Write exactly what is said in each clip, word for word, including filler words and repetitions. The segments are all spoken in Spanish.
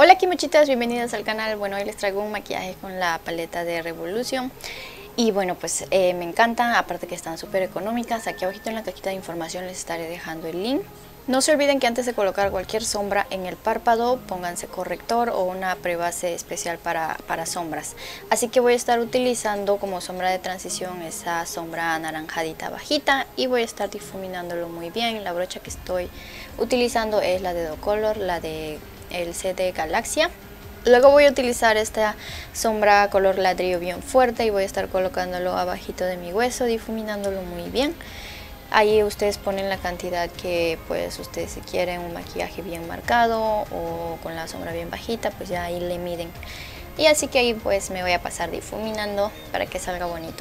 Hola kimochitas, bienvenidas al canal. Bueno, hoy les traigo un maquillaje con la paleta de Revolution. Y bueno, pues eh, me encantan, aparte que están súper económicas. Aquí abajito en la cajita de información les estaré dejando el link. No se olviden que antes de colocar cualquier sombra en el párpado, pónganse corrector o una prebase especial para, para sombras. Así que voy a estar utilizando como sombra de transición esa sombra anaranjadita bajita y voy a estar difuminándolo muy bien. La brocha que estoy utilizando es la de Docolor, la de el C D Galaxia. Luego voy a utilizar esta sombra color ladrillo bien fuerte y voy a estar colocándolo abajito de mi hueso, difuminándolo muy bien. Ahí ustedes ponen la cantidad que pues ustedes si quieren un maquillaje bien marcado o con la sombra bien bajita, pues ya ahí le miden. Y así que ahí pues me voy a pasar difuminando para que salga bonito.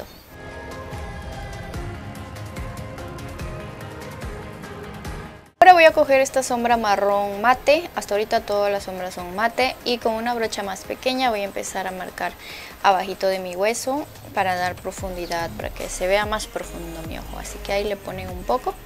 Ahora voy a coger esta sombra marrón mate, hasta ahorita todas las sombras son mate, y con una brocha más pequeña voy a empezar a marcar abajito de mi hueso para dar profundidad, para que se vea más profundo mi ojo, así que ahí le ponen un poco.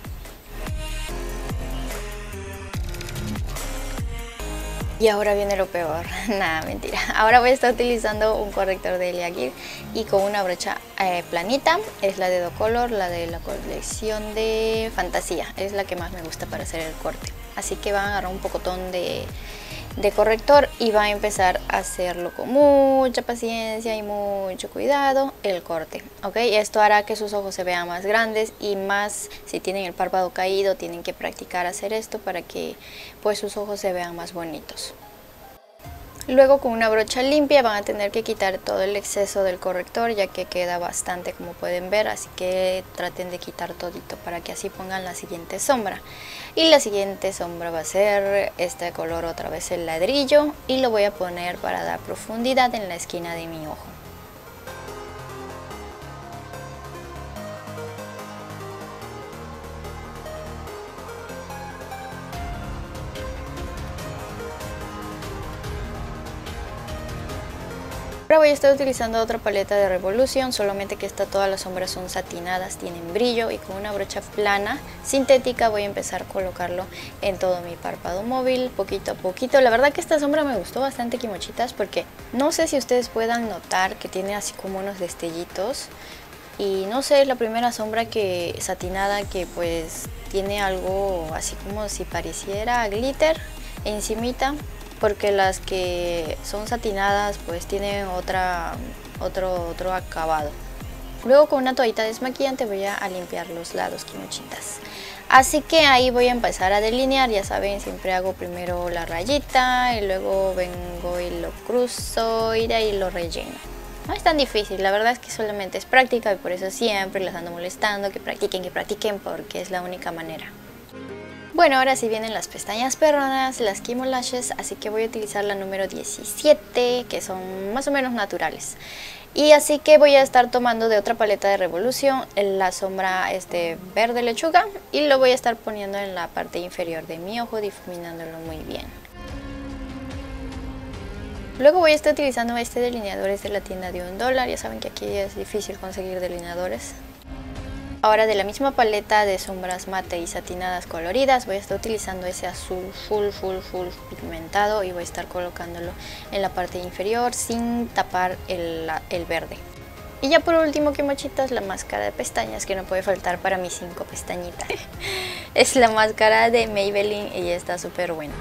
Y ahora viene lo peor, nada, mentira. Ahora voy a estar utilizando un corrector de Eliaguirre y con una brocha eh, planita. Es la de Docolor, la de la colección de Fantasía. Es la que más me gusta para hacer el corte. Así que van a agarrar un pocotón de, de corrector y van a empezar a hacerlo con mucha paciencia y mucho cuidado el corte. ¿Ok? Esto hará que sus ojos se vean más grandes y más si tienen el párpado caído, tienen que practicar hacer esto para que pues sus ojos se vean más bonitos. Luego con una brocha limpia van a tener que quitar todo el exceso del corrector, ya que queda bastante como pueden ver, así que traten de quitar todito para que así pongan la siguiente sombra. Y la siguiente sombra va a ser este color, otra vez el ladrillo, y lo voy a poner para dar profundidad en la esquina de mi ojo. Ahora voy a estar utilizando otra paleta de Revolution, solamente que esta todas las sombras son satinadas, tienen brillo, y con una brocha plana sintética voy a empezar a colocarlo en todo mi párpado móvil, poquito a poquito. La verdad que esta sombra me gustó bastante, kimochitas, porque no sé si ustedes puedan notar que tiene así como unos destellitos. Y no sé, es la primera sombra que satinada que pues tiene algo así como si pareciera glitter encimita. Porque las que son satinadas pues tienen otra, otro, otro acabado. Luego con una toallita desmaquillante voy a limpiar los lados, kimochitas. Así que ahí voy a empezar a delinear, ya saben, siempre hago primero la rayita y luego vengo y lo cruzo y de ahí lo relleno. No es tan difícil, la verdad es que solamente es práctica y por eso siempre les ando molestando que practiquen, que practiquen, porque es la única manera. Bueno, ahora sí vienen las pestañas perronas, las Kimo Lashes, así que voy a utilizar la número diecisiete, que son más o menos naturales. Y así que voy a estar tomando de otra paleta de Revolution la sombra este verde lechuga y lo voy a estar poniendo en la parte inferior de mi ojo, difuminándolo muy bien. Luego voy a estar utilizando este delineador, es de la tienda de un dólar, ya saben que aquí es difícil conseguir delineadores. Ahora de la misma paleta de sombras mate y satinadas coloridas voy a estar utilizando ese azul full full full pigmentado y voy a estar colocándolo en la parte inferior sin tapar el, el verde. Y ya por último, kimochitas, la máscara de pestañas que no puede faltar para mis cinco pestañitas. Es la máscara de Maybelline y está súper buena.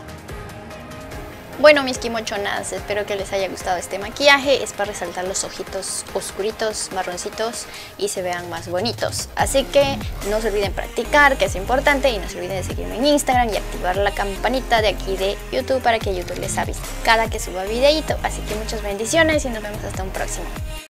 Bueno, mis kimochonas, espero que les haya gustado este maquillaje. Es para resaltar los ojitos oscuritos, marroncitos y se vean más bonitos. Así que no se olviden practicar, que es importante, y no se olviden de seguirme en Instagram y activar la campanita de aquí de YouTube para que YouTube les avise cada que suba videito. Así que muchas bendiciones y nos vemos hasta un próximo.